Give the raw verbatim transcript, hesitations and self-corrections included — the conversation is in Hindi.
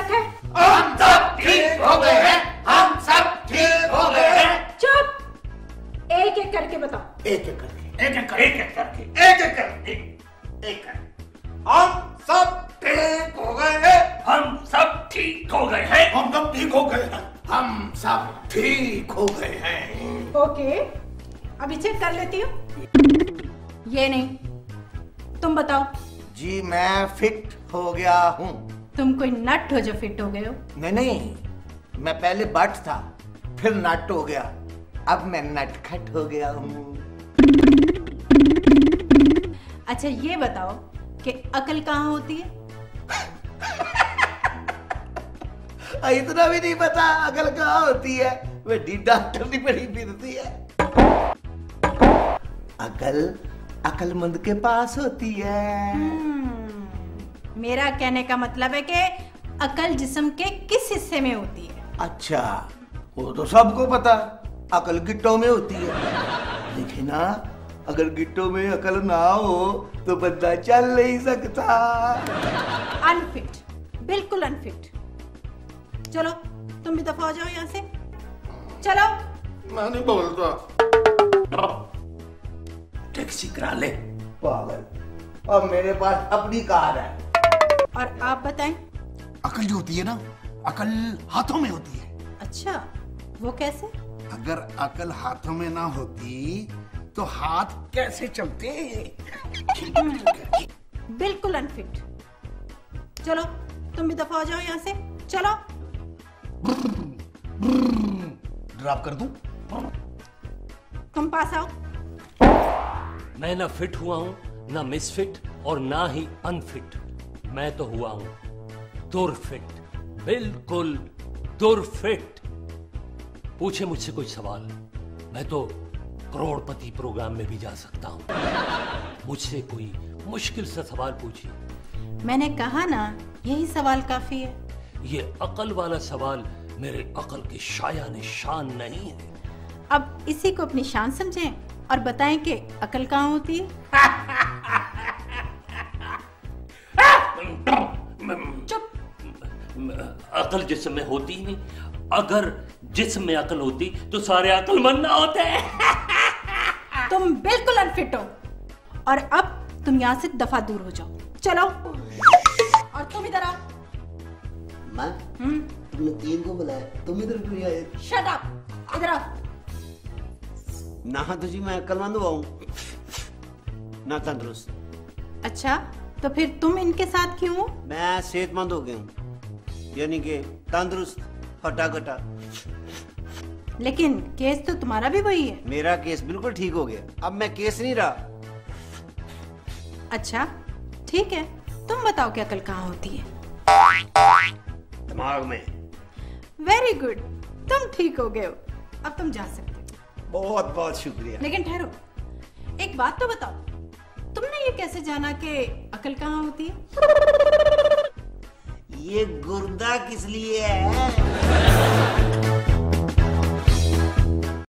फर्क है? हम सब ठीक हो गए हैं, हम सब ठीक हो गए हैं। चुप, एक एक करके बताओ। एक एक करके, एक एक करके, एक एक करके, एक एक करके, एक करके। हम सब ठीक हो गए हैं, हम सब ठीक हो गए हैं, हम सब ठीक हो गए हैं, हम सब ठीक हो गए हैं। ओके, अभी चेक कर लेती हूँ। ये नहीं, तुम बताओ। जी मैं फिट हो गया हूँ। तुम कोई नट हो जो फिट हो गए हो? नहीं नहीं, मैं पहले बट था, फिर नट हो गया, अब मैं नटखट हो गया हूँ। अच्छा ये बताओ कि अकल कहाँ होती है? इतना भी नहीं पता अकल कहाँ होती है? बड़ी डॉक्टर नहीं बड़ी फिरती है। अकल अकलमंद के पास होती है। मेरा कहने का मतलब है कि अकल जिस्म के किस हिस्से में होती है? अच्छा, वो तो सबको पता, अकल गिट्टों में होती है। लेकिन ना, अगर गिट्टों में अकल ना हो तो बंदा चल नहीं सकता। अनफिट, बिल्कुल अनफिट। चलो तुम भी दफा हो जाओ यहाँ से, चलो। मैं नहीं बोलता। टैक्सी करा ले। पागल, अब मेरे पास अपनी कार है। और आप बताएं। अकल जो होती है ना, अकल हाथों में होती है। अच्छा, वो कैसे? अगर अकल हाथों में ना होती तो हाथ कैसे चलते? बिल्कुल अनफिट। चलो तुम भी दफा हो जाओ यहाँ से, चलो। ड्रॉप कर दूं? तुम पास आओ। मैं ना फिट हुआ हूं, ना मिसफिट और ना ही अनफिट। मैं तो हुआ हूं दुरफिट, बिल्कुल दुरफिट। पूछे मुझसे कोई सवाल, मैं तो करोड़पति प्रोग्राम में भी जा सकता हूं। मुझसे कोई मुश्किल सा सवाल पूछिए। मैंने कहा ना, यही सवाल काफी है। ये अकल वाला सवाल मेरे अकल की शायान शान नहीं है। अब इसी को अपनी शान समझें और बताएं कि अकल कहाँ होती है। चुप। अकल जिस्म में होती ही नहीं। अगर जिस्म में अकल होती तो सारे अकलमंद ना होते। तुम बिल्कुल अनफिट हो और अब तुम यहाँ से दफा दूर हो जाओ, चलो। और तुम इधर आओ। माँ, तुमने तीन को बुलाया, तुम इधर क्यों आए? शट अप, इधर आओ। ना तो जी मैं अकलमंद हुआ हूँ, ना तंदुरुस्त। अच्छा, तो फिर तुम इनके साथ क्यों हो? मैं सेहतमंद हो गया हूँ, यानी कि तंदुरुस्त, हटा-कटा। लेकिन केस तो तुम्हारा भी वही है। मेरा केस बिल्कुल ठीक हो गया, अब मैं केस नहीं रहा। अच्छा ठीक है, तुम बताओ कि अकल कहाँ होती है? दिमाग में। वेरी गुड, तुम ठीक हो गए हो, अब तुम जा सकते हो। बहुत बहुत शुक्रिया। लेकिन ठहरो, एक बात तो बताओ, तुमने ये कैसे जाना कि अकल कहाँ होती है? ये गुर्दा किस लिए है?